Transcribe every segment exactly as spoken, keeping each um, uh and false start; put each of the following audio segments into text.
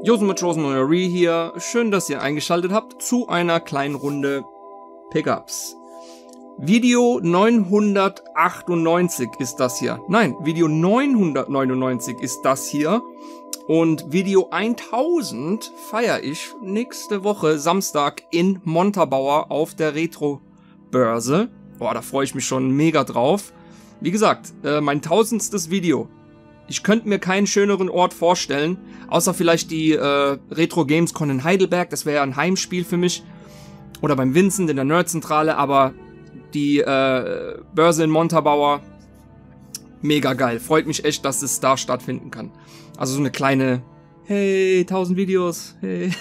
Josen hier. Schön, dass ihr eingeschaltet habt zu einer kleinen Runde Pickups. Video neunhundertachtundneunzig ist das hier. Nein, Video neunhundertneunundneunzig ist das hier. Und Video tausend feiere ich nächste Woche Samstag in Montabaur auf der Retro-Börse. Boah, da freue ich mich schon mega drauf. Wie gesagt, äh, mein tausendstes Video. Ich könnte mir keinen schöneren Ort vorstellen, außer vielleicht die äh, Retro Gamescom in Heidelberg. Das wäre ja ein Heimspiel für mich. Oder beim Vincent in der Nerdzentrale. Aber die äh, Börse in Montabaur, mega geil. Freut mich echt, dass es da stattfinden kann. Also so eine kleine, hey, tausend Videos, hey.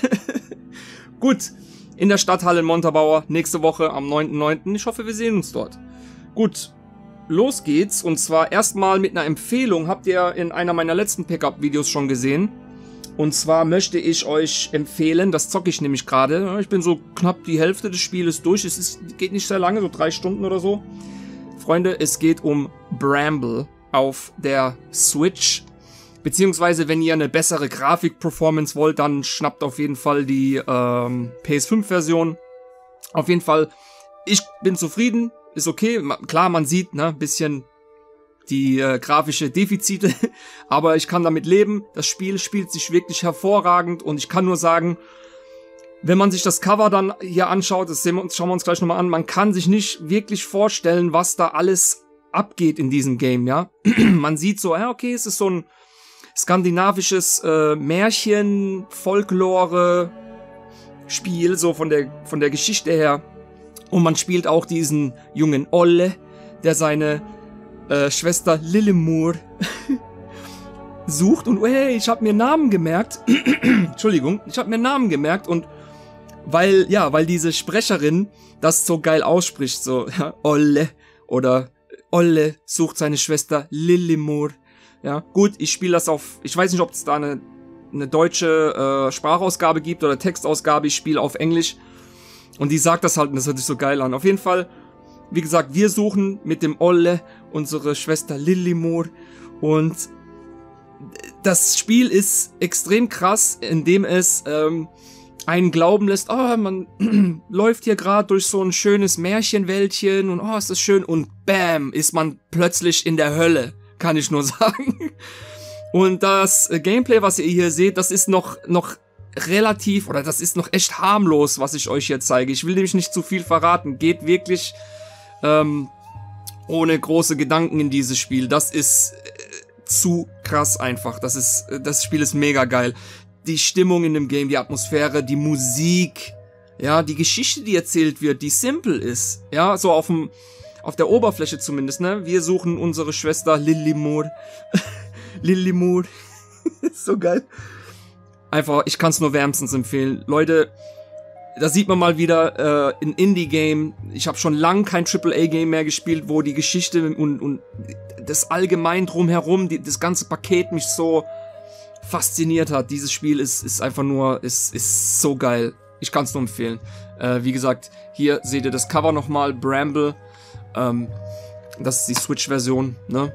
Gut, in der Stadthalle in Montabaur, nächste Woche am neunten neunten Ich hoffe, wir sehen uns dort. Gut, los geht's. Und zwar erstmal mit einer Empfehlung, habt ihr in einer meiner letzten Pickup-Videos schon gesehen. Und zwar möchte ich euch empfehlen, das zocke ich nämlich gerade. Ich bin so knapp die Hälfte des Spieles durch. Es ist, geht nicht sehr lange, so drei Stunden oder so. Freunde, es geht um Bramble auf der Switch. Beziehungsweise, wenn ihr eine bessere Grafik-Performance wollt, dann schnappt auf jeden Fall die ähm, P S fünf Version. Auf jeden Fall, ich bin zufrieden, ist okay. Klar, man sieht, ne, ein bisschen die äh, grafische Defizite, aber ich kann damit leben. Das Spiel spielt sich wirklich hervorragend und ich kann nur sagen, wenn man sich das Cover dann hier anschaut, das sehen wir uns, schauen wir uns gleich nochmal an, man kann sich nicht wirklich vorstellen, was da alles abgeht in diesem Game, ja. Man sieht so, ja, okay, es ist so ein skandinavisches äh, Märchen, Folklore Spiel, so von der von der Geschichte her. Und man spielt auch diesen jungen Olle, der seine äh, Schwester Lillemor sucht. Und hey, ich habe mir Namen gemerkt. Entschuldigung, ich habe mir Namen gemerkt. Und weil, ja, weil diese Sprecherin das so geil ausspricht, so, ja, Olle oder Olle sucht seine Schwester Lillemor. Ja, gut, ich spiele das auf, ich weiß nicht, ob es da eine, eine deutsche äh, Sprachausgabe gibt oder Textausgabe, ich spiele auf Englisch und die sagt das halt und das hört sich so geil an. Auf jeden Fall, wie gesagt, wir suchen mit dem Olle unsere Schwester Lillemor und das Spiel ist extrem krass, indem es ähm, einen glauben lässt, oh, man läuft hier gerade durch so ein schönes Märchenwäldchen und oh, ist das schön und bam, ist man plötzlich in der Hölle. Kann ich nur sagen. Und das Gameplay, was ihr hier seht, das ist noch, noch relativ, oder das ist noch echt harmlos, was ich euch hier zeige. Ich will nämlich nicht zu viel verraten. Geht wirklich ähm, ohne große Gedanken in dieses Spiel. Das ist äh, zu krass einfach. Das ist, das Spiel ist mega geil. Die Stimmung in dem Game, die Atmosphäre, die Musik, ja, die Geschichte, die erzählt wird, die simpel ist. Ja, so auf dem Auf der Oberfläche zumindest, ne? Wir suchen unsere Schwester Lillemor. Lillemor. So geil. Einfach, ich kann es nur wärmstens empfehlen. Leute, da sieht man mal wieder äh, ein Indie-Game. Ich habe schon lange kein Triple A Game mehr gespielt, wo die Geschichte und, und das allgemein drumherum, die, das ganze Paket mich so fasziniert hat. Dieses Spiel ist, ist einfach nur, ist, ist so geil. Ich kann es nur empfehlen. Äh, wie gesagt, hier seht ihr das Cover nochmal, Bramble. Ähm, das ist die Switch-Version, ne?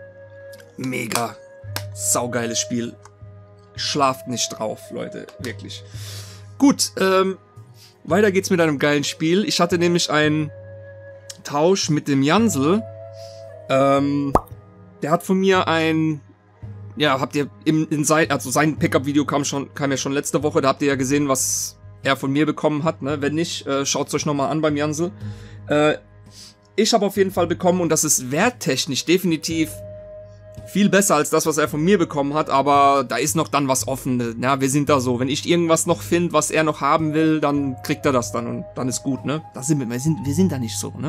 Mega saugeiles Spiel. Schlaft nicht drauf, Leute, wirklich. Gut, ähm, weiter geht's mit einem geilen Spiel. Ich hatte nämlich einen Tausch mit dem Jansel. Ähm, der hat von mir ein, ja, habt ihr im, in sein, also sein Pickup-Video kam schon, kam ja schon letzte Woche, da habt ihr ja gesehen, was er von mir bekommen hat, ne? Wenn nicht, äh, schaut's euch nochmal an beim Jansel. Äh, Ich habe auf jeden Fall bekommen, und das ist werttechnisch definitiv viel besser als das, was er von mir bekommen hat, aber da ist noch dann was offen. Ja, wir sind da so. Wenn ich irgendwas noch finde, was er noch haben will, dann kriegt er das dann und dann ist gut, ne? Da sind wir, wir sind, wir sind da nicht so, ne?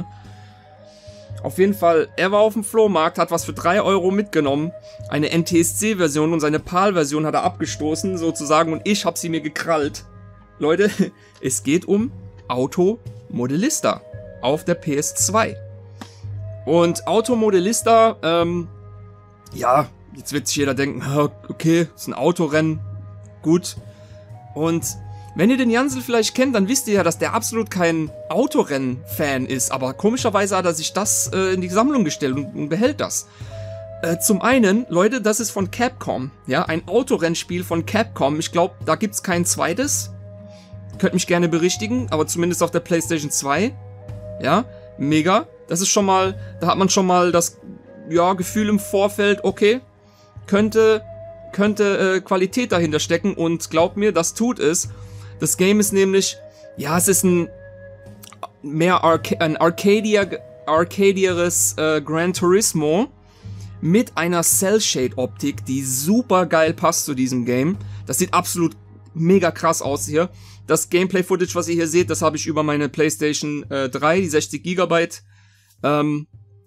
Auf jeden Fall, er war auf dem Flohmarkt, hat was für drei Euro mitgenommen, eine N T S C-Version und seine PAL-Version hat er abgestoßen, sozusagen, und ich habe sie mir gekrallt. Leute, es geht um Automodellista auf der P S zwei. Und Automodellista, ähm, ja, jetzt wird sich jeder denken, okay, ist ein Autorennen, gut. Und wenn ihr den Jansel vielleicht kennt, dann wisst ihr ja, dass der absolut kein Autorennen-Fan ist. Aber komischerweise hat er sich das äh, in die Sammlung gestellt und, und behält das. Äh, zum einen, Leute, das ist von Capcom, ja, ein Autorennspiel von Capcom. Ich glaube, da gibt's kein zweites. Könnt mich gerne berichtigen, aber zumindest auf der PlayStation zwei. Ja, mega. Das ist schon mal, da hat man schon mal das, ja, Gefühl im Vorfeld, okay, könnte, könnte äh, Qualität dahinter stecken und glaubt mir, das tut es. Das Game ist nämlich, ja, es ist ein mehr Arca ein Arcadia, arcadieres äh, Gran Turismo mit einer Cell-Shade-Optik, die super geil passt zu diesem Game. Das sieht absolut mega krass aus hier. Das Gameplay-Footage, was ihr hier seht, das habe ich über meine PlayStation äh, drei, die sechzig Gigabyte, ähm,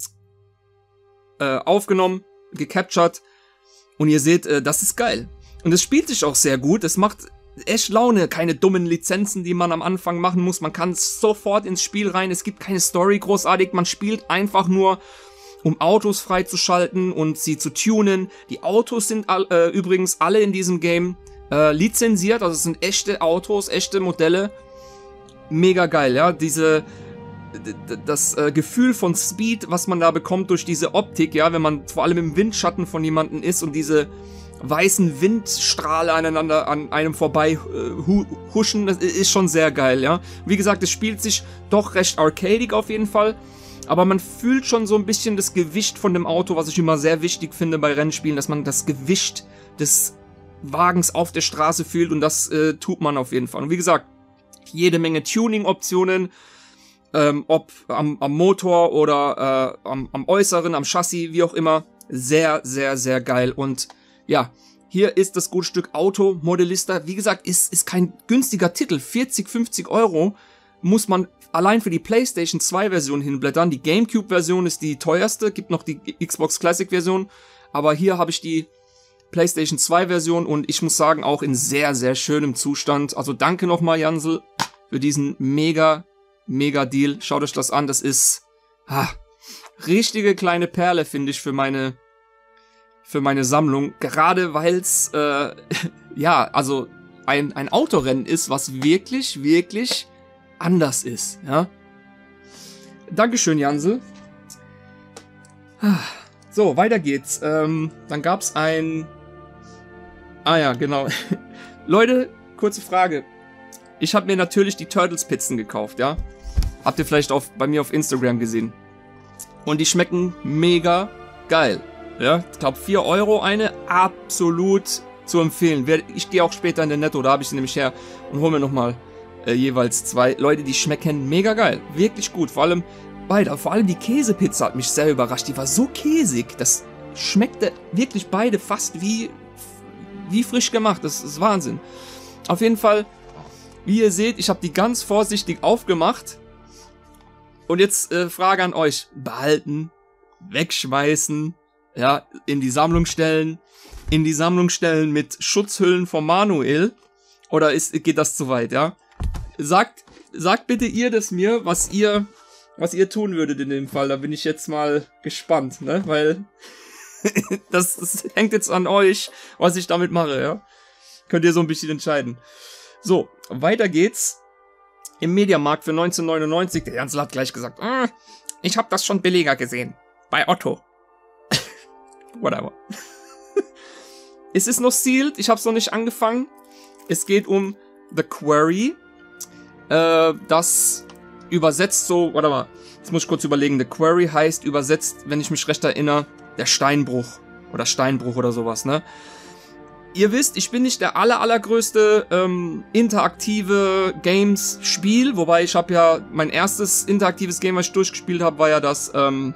äh, aufgenommen, gecaptured. Und ihr seht, äh, das ist geil. Und es spielt sich auch sehr gut. Es macht echt Laune. Keine dummen Lizenzen, die man am Anfang machen muss. Man kann sofort ins Spiel rein. Es gibt keine Story großartig. Man spielt einfach nur, um Autos freizuschalten und sie zu tunen. Die Autos sind all, äh, übrigens alle in diesem Game äh, lizenziert. Also es sind echte Autos, echte Modelle. Mega geil, ja. Diese, das äh, Gefühl von Speed, was man da bekommt durch diese Optik, ja, wenn man vor allem im Windschatten von jemandem ist und diese weißen Windstrahle aneinander an einem vorbei äh, hu huschen, das ist schon sehr geil, ja. Wie gesagt, es spielt sich doch recht arcadig auf jeden Fall. Aber man fühlt schon so ein bisschen das Gewicht von dem Auto, was ich immer sehr wichtig finde bei Rennspielen, dass man das Gewicht des Wagens auf der Straße fühlt und das äh, tut man auf jeden Fall. Und wie gesagt, jede Menge Tuning-Optionen, ähm, ob am, am Motor oder äh, am, am Äußeren, am Chassis, wie auch immer. Sehr, sehr, sehr geil. Und ja, hier ist das gute Stück Auto Modellista. Wie gesagt, ist, ist kein günstiger Titel. vierzig, fünfzig Euro muss man allein für die PlayStation zwei Version hinblättern. Die GameCube Version ist die teuerste, gibt noch die Xbox Classic Version, aber hier habe ich die PlayStation zwei Version und ich muss sagen, auch in sehr, sehr schönem Zustand. Also danke nochmal, Jansel, für diesen mega, mega Deal. Schaut euch das an, das ist ah, richtige kleine Perle, finde ich, für meine für meine Sammlung. Gerade weil es, äh, ja, also ein, ein Autorennen ist, was wirklich, wirklich anders ist, ja. Dankeschön, Jansel. So, weiter geht's. Ähm, dann gab's ein... Ah ja, genau. Leute, kurze Frage. Ich habe mir natürlich die Turtles-Pizzen gekauft, ja. Habt ihr vielleicht auf, bei mir auf Instagram gesehen. Und die schmecken mega geil, ja. Ich glaube, vier Euro eine, absolut zu empfehlen. Ich gehe auch später in den Netto, da habe ich sie nämlich her und hole mir nochmal Äh, jeweils zwei. Leute, die schmecken mega geil. Wirklich gut. Vor allem beide. Vor allem die Käsepizza hat mich sehr überrascht. Die war so käsig. Das schmeckte wirklich beide fast wie, wie frisch gemacht. Das ist Wahnsinn. Auf jeden Fall, wie ihr seht, ich habe die ganz vorsichtig aufgemacht. Und jetzt äh, Frage an euch. Behalten, wegschmeißen, ja, in die Sammlung stellen, in die Sammlung stellen mit Schutzhüllen von Manuel. Oder ist, geht das zu weit, ja? Sagt, sagt bitte ihr das mir, was ihr, was ihr tun würdet in dem Fall. Da bin ich jetzt mal gespannt, ne? Weil das, das hängt jetzt an euch, was ich damit mache, ja? Könnt ihr so ein bisschen entscheiden. So, weiter geht's. Im Mediamarkt für neunzehn neunundneunzig. Der Jansel hat gleich gesagt, ah, ich habe das schon billiger gesehen. Bei Otto. Whatever. Es ist noch sealed. Ich habe es noch nicht angefangen. Es geht um The Quarry. Äh, das übersetzt so, warte mal, jetzt muss ich kurz überlegen. The Quarry heißt übersetzt, wenn ich mich recht erinnere, der Steinbruch. Oder Steinbruch oder sowas, ne? Ihr wisst, ich bin nicht der aller, allergrößte ähm, interaktive Games-Spiel. Wobei ich habe ja, mein erstes interaktives Game, was ich durchgespielt habe, war ja das ähm,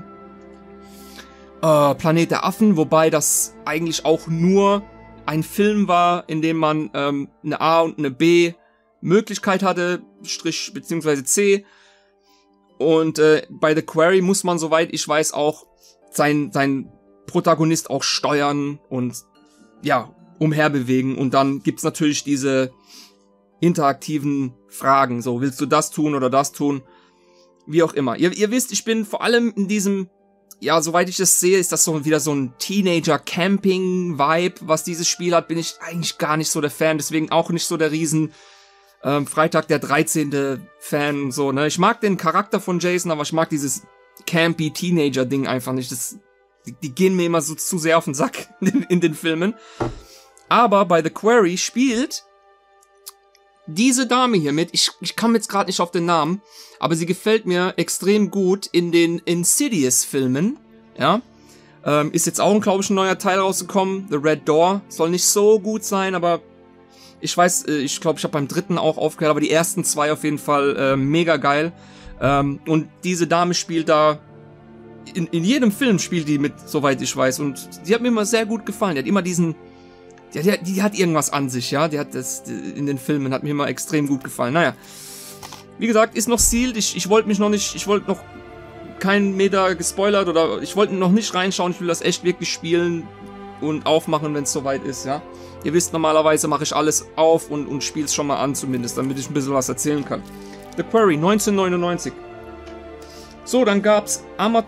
äh, Planet der Affen. Wobei das eigentlich auch nur ein Film war, in dem man ähm, eine A und eine B Möglichkeit hatte, Strich beziehungsweise C. Und äh, bei The Quarry muss man, soweit ich weiß, auch sein, sein Protagonist auch steuern und ja, umherbewegen. Und dann gibt's natürlich diese interaktiven Fragen. So, willst du das tun oder das tun? Wie auch immer. Ihr, ihr wisst, ich bin vor allem in diesem, ja, soweit ich das sehe, ist das so wieder so ein Teenager-Camping-Vibe, was dieses Spiel hat, bin ich eigentlich gar nicht so der Fan, deswegen auch nicht so der riesen ähm, Freitag der dreizehnte Fan und so, ne. Ich mag den Charakter von Jason, aber ich mag dieses campy Teenager-Ding einfach nicht. Das Die, die gehen mir immer so zu sehr auf den Sack in, in den Filmen. Aber bei The Quarry spielt diese Dame hier mit, ich, ich komme jetzt gerade nicht auf den Namen, aber sie gefällt mir extrem gut in den Insidious-Filmen, ja. Ähm, ist jetzt auch, glaube ich, ein neuer Teil rausgekommen, The Red Door, soll nicht so gut sein, aber ich weiß, ich glaube, ich habe beim dritten auch aufgehört, aber die ersten zwei auf jeden Fall äh, mega geil. Ähm, und diese Dame spielt da, in, in jedem Film spielt die mit, soweit ich weiß, und die hat mir immer sehr gut gefallen, die hat immer diesen, Die, die, die hat irgendwas an sich, ja. Die hat das in den Filmen, hat mir immer extrem gut gefallen. Naja. Wie gesagt, ist noch sealed. Ich, ich wollte mich noch nicht, ich wollte noch keinen Meter gespoilert oder ich wollte noch nicht reinschauen. Ich will das echt wirklich spielen und aufmachen, wenn es soweit ist, ja. Ihr wisst, normalerweise mache ich alles auf und, und spiele es schon mal an zumindest, damit ich ein bisschen was erzählen kann. The Quarry, neunzehnhundertneunundneunzig. So, dann gab's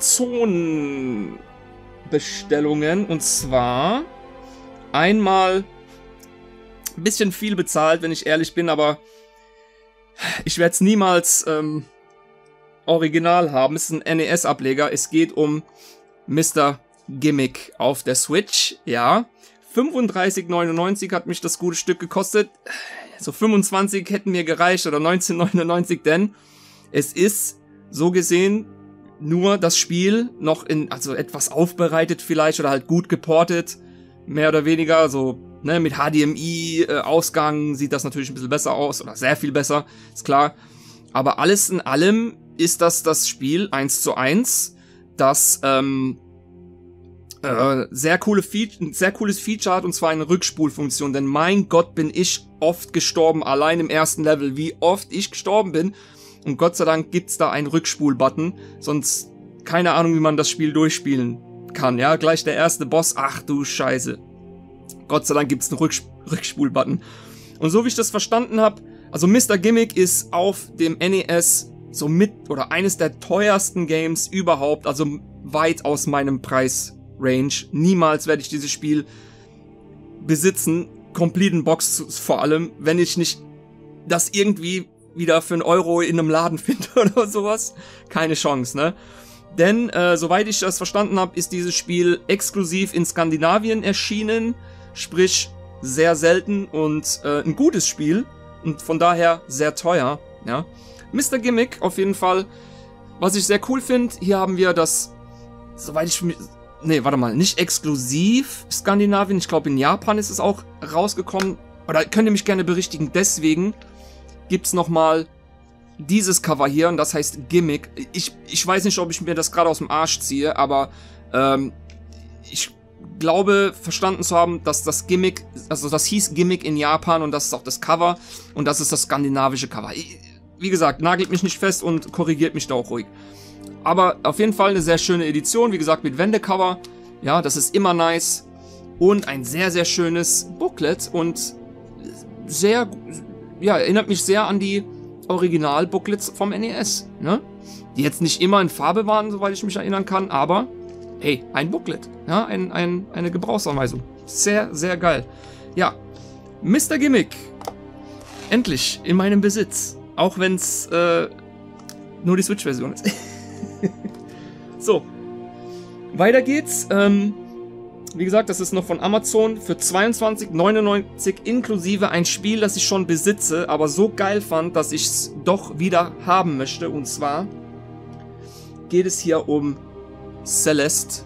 Amazon-Bestellungen und zwar einmal ein bisschen viel bezahlt, wenn ich ehrlich bin, aber ich werde es niemals ähm, original haben. Es ist ein N E S-Ableger. Es geht um Mister Gimmick auf der Switch. Ja, fünfunddreißig neunundneunzig hat mich das gute Stück gekostet. So fünfundzwanzig hätten mir gereicht oder neunzehn neunundneunzig, denn es ist so gesehen nur das Spiel noch in, also etwas aufbereitet vielleicht oder halt gut geportet. Mehr oder weniger, so, ne, mit H D M I-Ausgang sieht das natürlich ein bisschen besser aus, oder sehr viel besser, ist klar. Aber alles in allem ist das das Spiel eins zu eins, das, ähm, äh, sehr coole Feature, ein sehr cooles Feature hat, und zwar eine Rückspulfunktion, denn mein Gott, bin ich oft gestorben, allein im ersten Level, wie oft ich gestorben bin, und Gott sei Dank gibt's da einen Rückspul-Button, sonst keine Ahnung, wie man das Spiel durchspielen kann, ja, gleich der erste Boss, ach du Scheiße. Gott sei Dank gibt's einen Rücksp Rückspul-Button. Und so wie ich das verstanden habe, also Mister Gimmick ist auf dem N E S so mit, oder eines der teuersten Games überhaupt, also weit aus meinem Preisrange. Niemals werde ich dieses Spiel besitzen, completen Box vor allem, wenn ich nicht das irgendwie wieder für einen Euro in einem Laden finde oder sowas. Keine Chance, ne? Denn, äh, soweit ich das verstanden habe, ist dieses Spiel exklusiv in Skandinavien erschienen, sprich sehr selten und äh, ein gutes Spiel und von daher sehr teuer, ja. Mister Gimmick auf jeden Fall, was ich sehr cool finde, hier haben wir das, soweit ich, nee, warte mal, nicht exklusiv Skandinavien, ich glaube in Japan ist es auch rausgekommen, oder könnt ihr mich gerne berichtigen, deswegen gibt's nochmal dieses Cover hier, und das heißt Gimmick. Ich, ich weiß nicht, ob ich mir das gerade aus dem Arsch ziehe, aber ähm, ich glaube, verstanden zu haben, dass das Gimmick, also das hieß Gimmick in Japan und das ist auch das Cover und das ist das skandinavische Cover. Ich, wie gesagt, nagelt mich nicht fest und korrigiert mich da auch ruhig. Aber auf jeden Fall eine sehr schöne Edition, wie gesagt, mit Wendecover. Ja, das ist immer nice. Und ein sehr, sehr schönes Booklet und sehr, ja, erinnert mich sehr an die Original-Booklets vom N E S, ne? Die jetzt nicht immer in Farbe waren, soweit ich mich erinnern kann, aber hey, ein Booklet, ja, ein, ein, eine Gebrauchsanweisung. Sehr, sehr geil. Ja, Mister Gimmick, endlich in meinem Besitz, auch wenn es äh, nur die Switch-Version ist. So, weiter geht's. Ähm, wie gesagt, das ist noch von Amazon für zweiundzwanzig neunundneunzig inklusive ein Spiel, das ich schon besitze, aber so geil fand, dass ich es doch wieder haben möchte. Und zwar geht es hier um Celeste.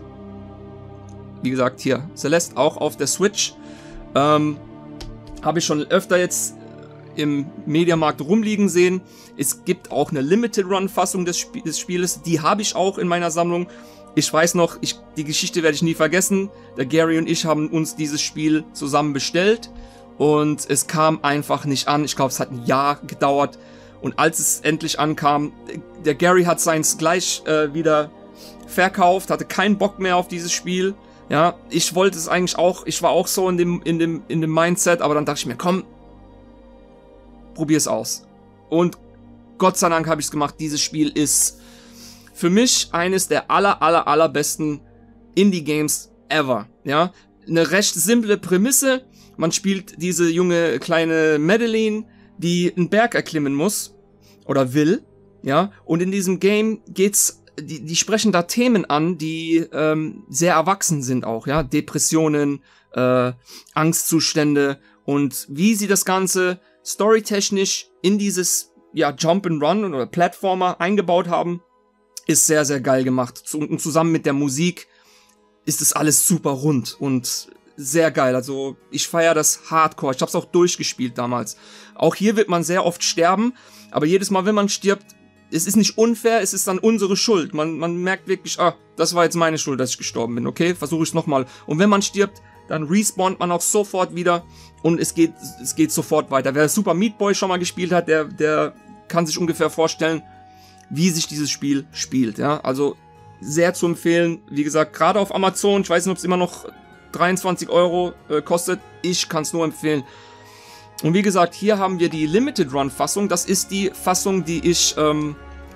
Wie gesagt, hier Celeste auch auf der Switch. Ähm, habe ich schon öfter jetzt im Mediamarkt rumliegen sehen. Es gibt auch eine Limited Run Fassung des, Sp des Spieles. Die habe ich auch in meiner Sammlung. Ich weiß noch, ich, die Geschichte werde ich nie vergessen. Der Gary und ich haben uns dieses Spiel zusammen bestellt und es kam einfach nicht an. Ich glaube, es hat ein Jahr gedauert und als es endlich ankam, der Gary hat seins gleich äh, wieder verkauft, hatte keinen Bock mehr auf dieses Spiel. Ja, ich wollte es eigentlich auch, ich war auch so in dem, in dem, in dem Mindset, aber dann dachte ich mir, komm, probier's aus. Und Gott sei Dank habe ich es gemacht. Dieses Spiel ist für mich eines der aller, aller, allerbesten Indie-Games ever, ja. Eine recht simple Prämisse. Man spielt diese junge kleine Madeline, die einen Berg erklimmen muss oder will, ja. Und in diesem Game geht's die, die sprechen da Themen an, die ähm, sehr erwachsen sind auch, ja, Depressionen, äh, Angstzustände und wie sie das Ganze storytechnisch in dieses, ja, Jump-and-Run oder Plattformer eingebaut haben, ist sehr, sehr geil gemacht. Und zusammen mit der Musik ist es alles super rund und sehr geil. Also ich feiere das Hardcore. Ich habe es auch durchgespielt damals. Auch hier wird man sehr oft sterben, aber jedes Mal, wenn man stirbt, es ist nicht unfair, es ist dann unsere Schuld. Man, man merkt wirklich, ah, das war jetzt meine Schuld, dass ich gestorben bin, okay? Versuche ich es nochmal. Und wenn man stirbt, dann respawnt man auch sofort wieder und es geht, es geht sofort weiter. Wer Super Meat Boy schon mal gespielt hat, der, der kann sich ungefähr vorstellen, wie sich dieses Spiel spielt, ja? Also sehr zu empfehlen. Wie gesagt, gerade auf Amazon, ich weiß nicht, ob es immer noch dreiundzwanzig Euro äh, kostet. Ich kann es nur empfehlen. Und wie gesagt, hier haben wir die Limited Run Fassung. Das ist die Fassung, die ich ähm,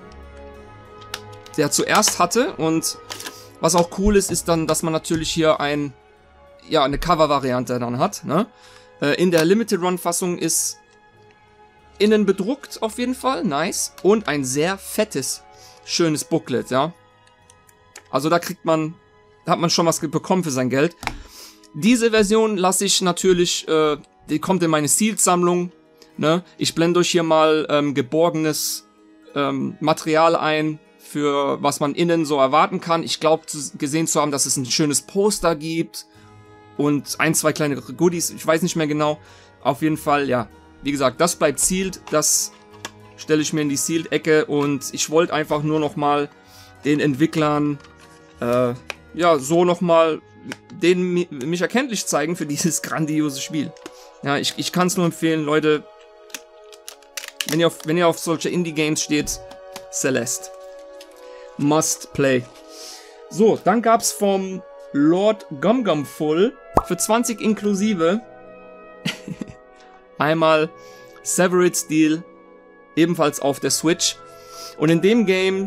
der zuerst hatte. Und was auch cool ist, ist dann, dass man natürlich hier ein, ja, eine Cover-Variante dann hat. Ne? Äh, in der Limited Run Fassung ist innen bedruckt auf jeden Fall, nice. Und ein sehr fettes, schönes Booklet, ja. Also da kriegt man, da hat man schon was bekommen für sein Geld. Diese Version lasse ich natürlich, äh, die kommt in meine Sealed-Sammlung. Ne? Ich blende euch hier mal ähm, geborgenes ähm, Material ein, für was man innen so erwarten kann. Ich glaube gesehen zu haben, dass es ein schönes Poster gibt und ein, zwei kleine Goodies. Ich weiß nicht mehr genau. Auf jeden Fall, ja. Wie gesagt, das bleibt Sealed. Das stelle ich mir in die Sealed-Ecke und ich wollte einfach nur noch mal den Entwicklern äh, ja, so noch mal denen mich erkenntlich zeigen für dieses grandiose Spiel. Ja, ich, ich kann es nur empfehlen, Leute, wenn ihr auf, wenn ihr auf solche Indie-Games steht, Celeste. Must play. So, dann gab's vom Lord Gumgumful für zwanzig inklusive einmal Severed Steel, ebenfalls auf der Switch. Und in dem Game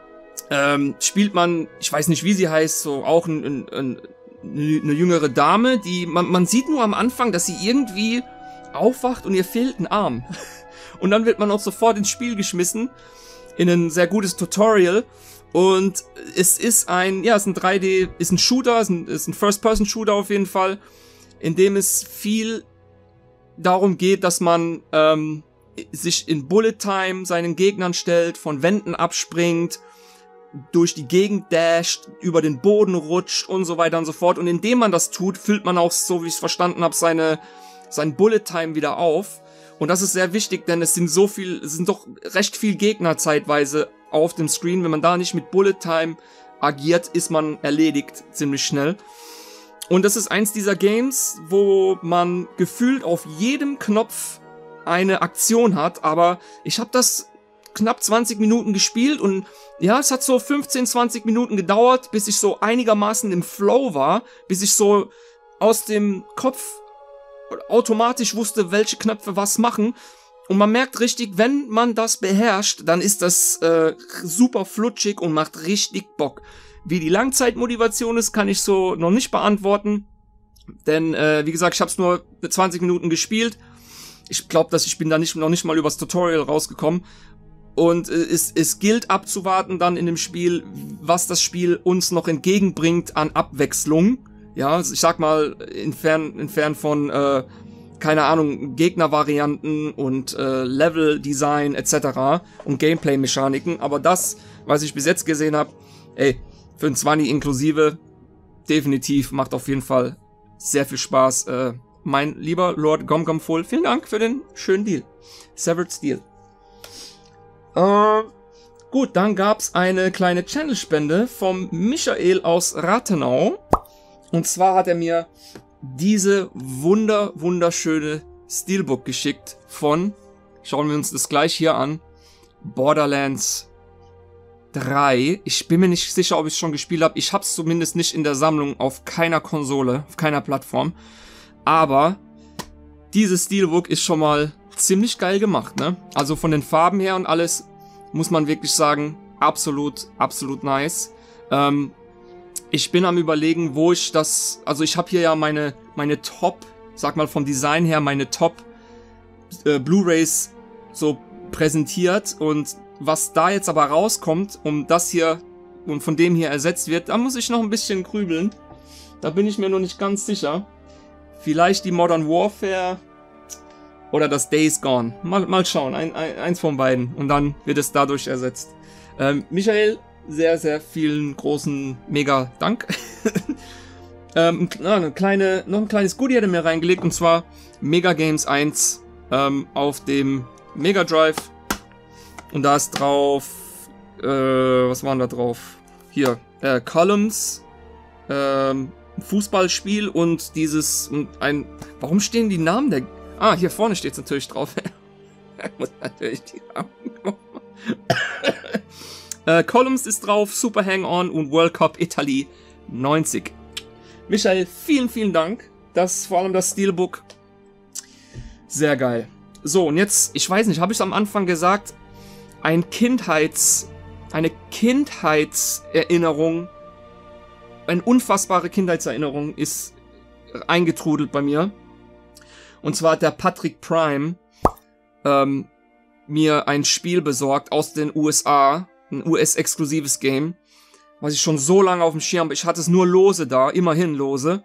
ähm, spielt man, ich weiß nicht wie sie heißt, so auch ein, ein, ein eine jüngere Dame, die, man, man sieht nur am Anfang, dass sie irgendwie aufwacht und ihr fehlt ein Arm. Und dann wird man auch sofort ins Spiel geschmissen, in ein sehr gutes Tutorial. Und es ist ein, ja, es ist ein drei D, ist ein Shooter, ist ein, ist ein First-Person-Shooter auf jeden Fall, in dem es viel darum geht, dass man ähm, sich in Bullet-Time seinen Gegnern stellt, von Wänden abspringt, durch die Gegend dasht, über den Boden rutscht und so weiter und so fort. Und indem man das tut, füllt man auch, so wie ich es verstanden habe, seine, sein Bullet-Time wieder auf. Und das ist sehr wichtig, denn es sind so viel, es sind doch recht viel Gegner zeitweise auf dem Screen. Wenn man da nicht mit Bullet-Time agiert, ist man erledigt ziemlich schnell. Und das ist eins dieser Games, wo man gefühlt auf jedem Knopf eine Aktion hat, aber ich habe das knapp zwanzig Minuten gespielt und ja, es hat so fünfzehn, zwanzig Minuten gedauert, bis ich so einigermaßen im Flow war, bis ich so aus dem Kopf automatisch wusste, welche Knöpfe was machen. Und man merkt richtig, wenn man das beherrscht, dann ist das äh, super flutschig und macht richtig Bock. Wie die Langzeitmotivation ist, kann ich so noch nicht beantworten. Denn, äh, wie gesagt, ich habe es nur zwanzig Minuten gespielt. Ich glaube, dass ich bin da nicht, noch nicht mal übers Tutorial rausgekommen. Und äh, es, es gilt abzuwarten dann in dem Spiel, was das Spiel uns noch entgegenbringt an Abwechslung. Ja, ich sag mal, infern, infern von, äh, keine Ahnung, Gegnervarianten und äh, Level-Design et cetera und Gameplay-Mechaniken. Aber das, was ich bis jetzt gesehen habe, ey, für ein zwanzig inklusive, definitiv, macht auf jeden Fall sehr viel Spaß. Äh, mein lieber Lord Gumgumful, vielen Dank für den schönen Deal. Severed Steel. Äh, gut, dann gab's eine kleine Channel-Spende vom Michael aus Rathenau. Und zwar hat er mir diese wunder, wunderschöne Steelbook geschickt von, schauen wir uns das gleich hier an, Borderlands drei. Ich bin mir nicht sicher, ob ich es schon gespielt habe. Ich habe es zumindest nicht in der Sammlung auf keiner Konsole, auf keiner Plattform. Aber dieses Steelbook ist schon mal ziemlich geil gemacht, ne? Also von den Farben her und alles muss man wirklich sagen, absolut, absolut nice. Ähm, ich bin am Überlegen, wo ich das, also ich habe hier ja meine, meine Top, sag mal vom Design her, meine Top äh, Blu-Rays so präsentiert und was da jetzt aber rauskommt, um das hier und von dem hier ersetzt wird. Da muss ich noch ein bisschen grübeln. Da bin ich mir noch nicht ganz sicher. Vielleicht die Modern Warfare oder das Days Gone. Mal, mal schauen, ein, ein, eins von beiden. Und dann wird es dadurch ersetzt. Ähm, Michael, sehr, sehr vielen großen mega Dank. ähm, eine kleine, noch ein kleines Goodie hat er mir reingelegt, und zwar Mega Games eins ähm, auf dem Mega Drive. Und da ist drauf, äh, was waren da drauf? Hier, äh, Columns, ähm, Fußballspiel und dieses, und ein, warum stehen die Namen der, ah, hier vorne steht es natürlich drauf. Ich muss natürlich die Namen äh, Columns ist drauf, Super Hang-On und World Cup Italy neunzig. Michael, vielen, vielen Dank. Das, vor allem das Steelbook, sehr geil. So, und jetzt, ich weiß nicht, habe ich es am Anfang gesagt, ein Kindheits, eine Kindheitserinnerung, eine unfassbare Kindheitserinnerung ist eingetrudelt bei mir. Und zwar hat der Patrick Prime ähm, mir ein Spiel besorgt aus den U S A, ein U S-exklusives Game, was ich schon so lange auf dem Schirm habe. Ich hatte es nur lose da, immerhin lose,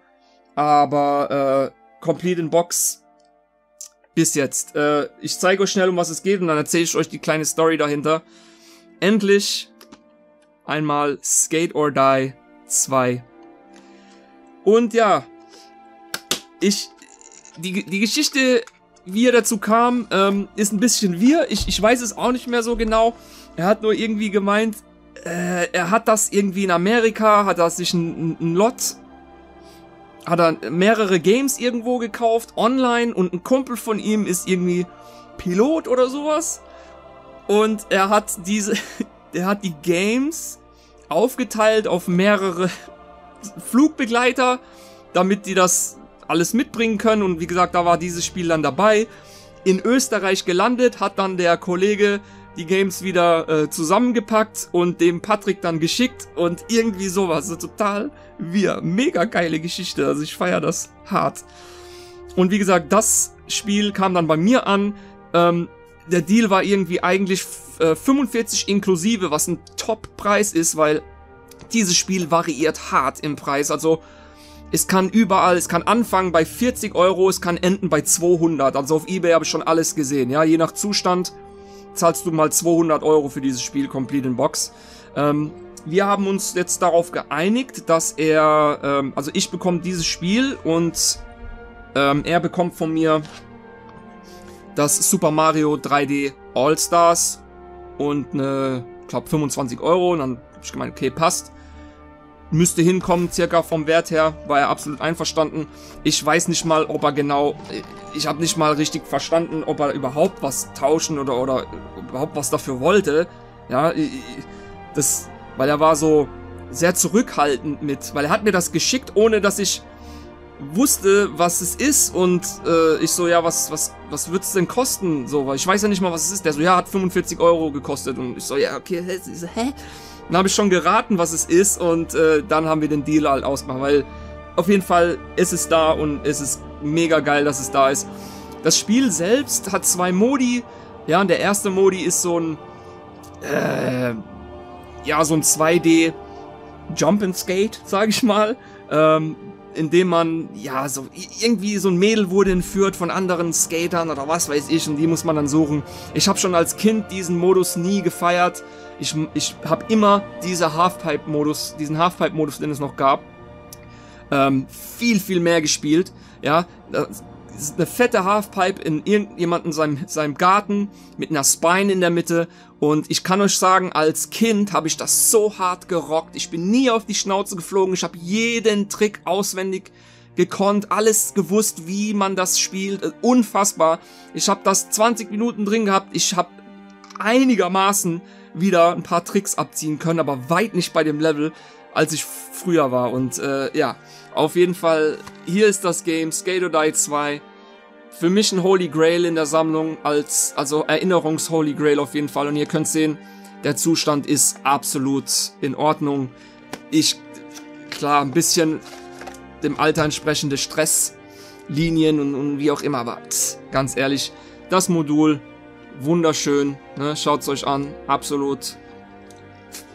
aber äh, complete in Box bis jetzt. Äh, ich zeige euch schnell, um was es geht, und dann erzähle ich euch die kleine Story dahinter. Endlich einmal Skate or Die zwei. Und ja, ich, die, die Geschichte, wie er dazu kam, ähm, ist ein bisschen wir. Ich, ich weiß es auch nicht mehr so genau. Er hat nur irgendwie gemeint, äh, er hat das irgendwie in Amerika, hat er sich ein, ein Lot, hat er mehrere Games irgendwo gekauft, online, und ein Kumpel von ihm ist irgendwie Pilot oder sowas. Und er hat diese, er hat die Games aufgeteilt auf mehrere Flugbegleiter, damit die das alles mitbringen können. Und wie gesagt, da war dieses Spiel dann dabei. In Österreich gelandet, hat dann der Kollege die Games wieder äh, zusammengepackt und dem Patrick dann geschickt und irgendwie sowas. So total wir. Mega geile Geschichte. Also ich feiere das hart. Und wie gesagt, das Spiel kam dann bei mir an. Ähm, der Deal war irgendwie eigentlich äh, fünfundvierzig inklusive, was ein Top-Preis ist, weil dieses Spiel variiert hart im Preis. Also es kann überall, es kann anfangen bei vierzig Euro, es kann enden bei zweihundert. Also auf eBay habe ich schon alles gesehen. Ja, je nach Zustand zahlst du mal zweihundert Euro für dieses Spiel, Complete in Box. Ähm, wir haben uns jetzt darauf geeinigt, dass er, ähm, also ich bekomme dieses Spiel und ähm, er bekommt von mir das Super Mario drei D All-Stars und eine, ich glaube, fünfundzwanzig Euro. Und dann habe ich gemeint, okay, passt. Müsste hinkommen, circa vom Wert her, war er absolut einverstanden. Ich weiß nicht mal, ob er genau, ich habe nicht mal richtig verstanden, ob er überhaupt was tauschen oder, oder überhaupt was dafür wollte. Ja, das, weil er war so sehr zurückhaltend mit, weil er hat mir das geschickt, ohne dass ich wusste, was es ist, und äh, ich so, ja, was, was, was wird's denn kosten? So, weil ich weiß ja nicht mal, was es ist. Der so, ja, hat fünfundvierzig Euro gekostet, und ich so, ja, okay, hä? hä? Dann habe ich schon geraten, was es ist, und äh, dann haben wir den Deal halt ausgemacht, weil auf jeden Fall ist es da und es ist mega geil, dass es da ist. Das Spiel selbst hat zwei Modi, ja, und der erste Modi ist so ein, äh, ja, so ein zwei D Jump and Skate, sag ich mal, ähm, indem man, ja, so irgendwie so ein Mädel wurde entführt von anderen Skatern oder was weiß ich, und die muss man dann suchen. Ich habe schon als Kind diesen Modus nie gefeiert. Ich, ich habe immer diese Halfpipe-Modus, diesen Halfpipe-Modus, den es noch gab, ähm, viel, viel mehr gespielt. Ja, das ist eine fette Halfpipe in irgendjemandem seinem, seinem Garten mit einer Spine in der Mitte. Und ich kann euch sagen, als Kind habe ich das so hart gerockt. Ich bin nie auf die Schnauze geflogen. Ich habe jeden Trick auswendig gekonnt, alles gewusst, wie man das spielt. Unfassbar. Ich habe das zwanzig Minuten drin gehabt. Ich habe einigermaßen wieder ein paar Tricks abziehen können, aber weit nicht bei dem Level, als ich früher war. Und äh, ja, auf jeden Fall, hier ist das Game, Skate or Die zwei. Für mich ein Holy Grail in der Sammlung, als also Erinnerungs-Holy Grail auf jeden Fall. Und ihr könnt sehen, der Zustand ist absolut in Ordnung. Ich, klar, ein bisschen dem Alter entsprechende Stresslinien und, und wie auch immer, aber pss, ganz ehrlich, das Modul, wunderschön, ne? Schaut's euch an, absolut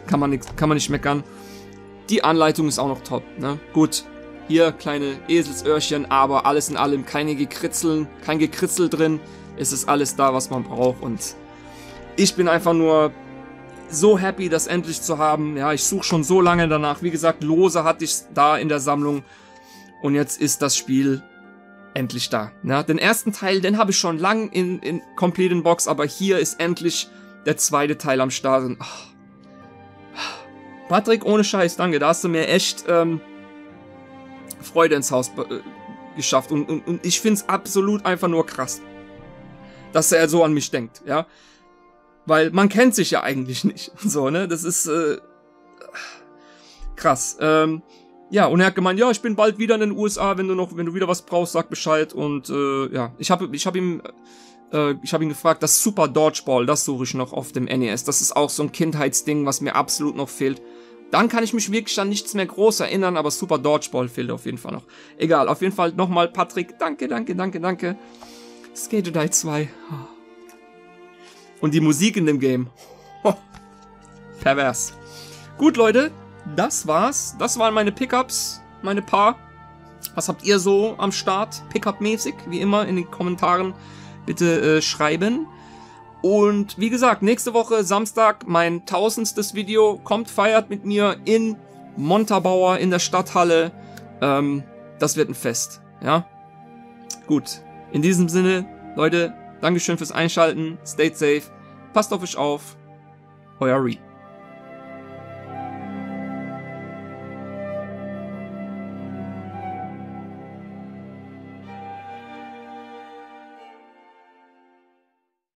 kann man nicht, kann man nicht meckern. Die Anleitung ist auch noch top, ne? Gut, hier kleine Eselsöhrchen, aber alles in allem keine Gekritzeln, kein Gekritzel drin. Es ist alles da, was man braucht und ich bin einfach nur so happy, das endlich zu haben. Ja, ich suche schon so lange danach. Wie gesagt, Lose hatte ich da in der Sammlung und jetzt ist das Spiel endlich da. Ja, den ersten Teil, den habe ich schon lang in, in Complete in Box, aber hier ist endlich der zweite Teil am Start. Und, ach. Patrick, ohne Scheiß, danke. Da hast du mir echt ähm, Freude ins Haus äh, geschafft. Und, und, und ich finde es absolut einfach nur krass, dass er so an mich denkt, ja. Weil man kennt sich ja eigentlich nicht. So, ne? Das ist äh, krass. Ähm, ja, und er hat gemeint, ja, ich bin bald wieder in den U S A, wenn du noch, wenn du wieder was brauchst, sag Bescheid. Und äh, ja, ich habe ich hab ihm äh, ich habe ihn gefragt, das Super Dodgeball, das suche ich noch auf dem N E S. Das ist auch so ein Kindheitsding, was mir absolut noch fehlt. Dann kann ich mich wirklich an nichts mehr groß erinnern, aber Super Dodgeball fehlt auf jeden Fall noch. Egal, auf jeden Fall nochmal Patrick, danke, danke, danke, danke. Skate or Die zwei. Und die Musik in dem Game. Pervers. Gut, Leute, das war's. Das waren meine Pickups, meine paar. Was habt ihr so am Start? Pickup-mäßig, wie immer, in den Kommentaren bitte äh, schreiben. Und wie gesagt, nächste Woche Samstag mein tausendstes Video. Kommt, feiert mit mir in Montabaur in der Stadthalle. Ähm, das wird ein Fest, ja? Gut, in diesem Sinne, Leute, Dankeschön fürs Einschalten. Stay safe. Passt auf euch auf. Euer Ree.